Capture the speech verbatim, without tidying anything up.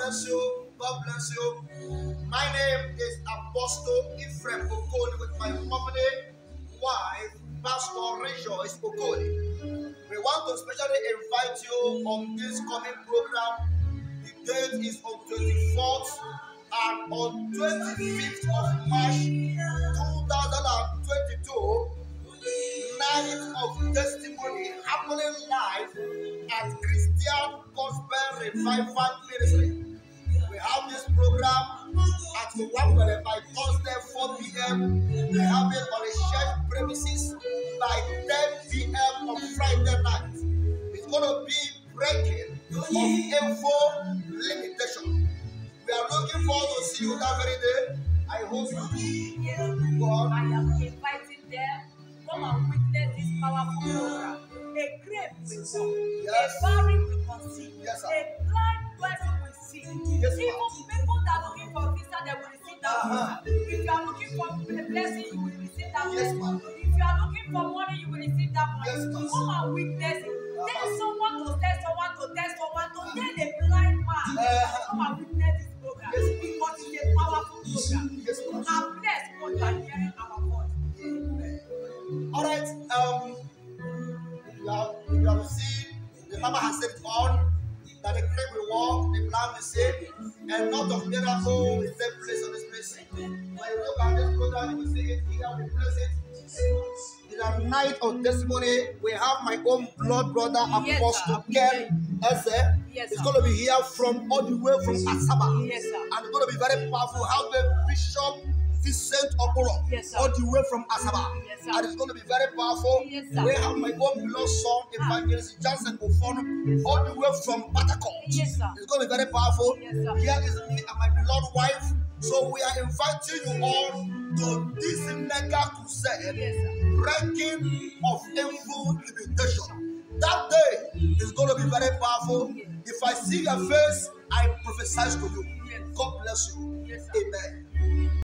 bless you. God bless you. My name is Apostle Ephraim Okoli with my lovely wife, Pastor Rejoice Okoli. We want to specially invite you on this coming program. The date is on twenty-fourth and on twenty-fifth of March twenty twenty-two. Night of testimony happening live at Christian Gospel Revival Ministry. We have this program at the one by Thursday four p m We have it on a church premises by ten p m on Friday night. It's going to be breaking of info limitation. We are looking forward to see you that very day. I hope you do. Yes, God. I am inviting them. Come and witness this powerful program. A grave will walk, yes. A barren will conceive, yes, a blind person will see. Yes, even people that are looking for visa, they will receive that uh-huh. visa. If you are looking for a blessing, you will receive that yes, blessing. If you are looking for money, you will receive that money. Yes, come and witness it. Uh-huh. Tell someone to tell someone to tell someone to tell a blind man. Uh-huh. Come and witness this program. Yes. Because it's a powerful program. Yes, I'm blessed when you are hearing our voice. Amen. All right. Um, you have, you have seen the Mama has said it all that the crib will walk, the plan will save, and not of miracle will take place on this place. When you look at this program, you will see it here, we place it. In the night of testimony, we have my own blood brother, yes, Apostle Ken Eze. Yes, it's going to be here from all the way from Asaba. Yes, sir. And it's going to be very powerful. Have the Bishop Vincent Okoli, yes, all the way from Asaba. Yes, and it's going to be very powerful. Yes, we have my own beloved son, Ephraim, Johnson Ofon, yes, all the way from Patakot. Yes, it's going to be very powerful. Yes, here is me and my beloved wife. So we are inviting you all to this mega crusade, yes, breaking of evil limitation. That day is going to be very powerful. Yes. If I see your face, I prophesy to you. Yes. God bless you. Yes, amen.